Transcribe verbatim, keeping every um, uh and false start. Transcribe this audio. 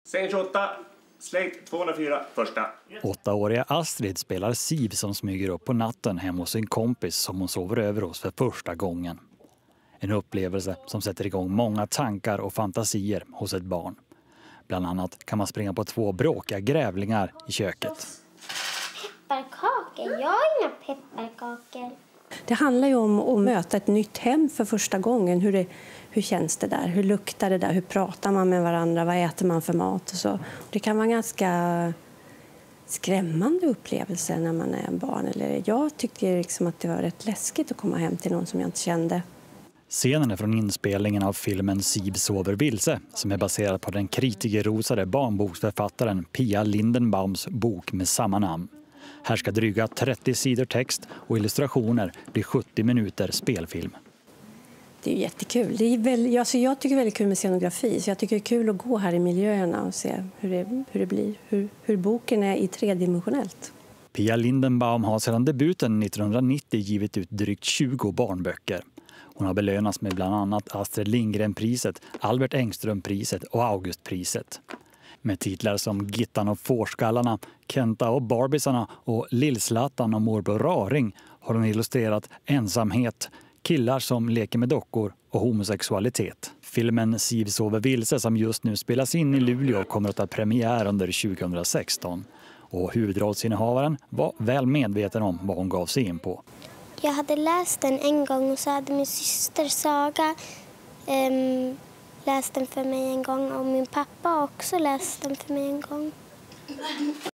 Scen tjugoåtta, Slate tvåhundrafyra, första. Åttaåriga Astrid spelar Siv som smyger upp på natten hemma hos sin kompis som hon sover över hos för första gången. En upplevelse som sätter igång många tankar och fantasier hos ett barn. Bland annat kan man springa på två bråkiga grävlingar i köket. Pepparkakor? Jag har inga pepparkakor. Det handlar ju om att möta ett nytt hem för första gången. Hur, det, hur känns det där? Hur luktar det där? Hur pratar man med varandra? Vad äter man för mat? Och så. Det kan vara en ganska skrämmande upplevelse när man är barn. Eller jag tyckte liksom att det var rätt läskigt att komma hem till någon som jag inte kände. Scenen är från inspelningen av filmen Siv sover vilse som är baserad på den kritikerrosade barnboksförfattaren Pia Lindenbaums bok med samma namn. Här ska dryga trettio sidor text och illustrationer bli sjuttio minuter spelfilm. Det är jättekul. Det är väl, alltså jag tycker det är väldigt kul med scenografi. Så jag tycker det är kul att gå här i miljöerna och se hur det, hur det blir. Hur, hur boken är i tredimensionellt. Pia Lindenbaum har sedan debuten nittonhundranittio givit ut drygt tjugo barnböcker. Hon har belönats med bland annat Astrid Lindgren-priset, Albert Engström-priset och Augustpriset. Med titlar som Gittan och Fårskallarna, Kenta och Barbisarna och Lillslattan och Morbror Raring har hon illustrerat ensamhet, killar som leker med dockor och homosexualitet. Filmen Siv sover vilse som just nu spelas in i Luleå kommer att ha premiär under tjugohundrasexton. Och huvudrollsinnehavaren var väl medveten om vad hon gav sig in på. Jag hade läst den en gång och så hade min syster Saga um, läst den för mig en gång. Och min pappa också läst den för mig en gång.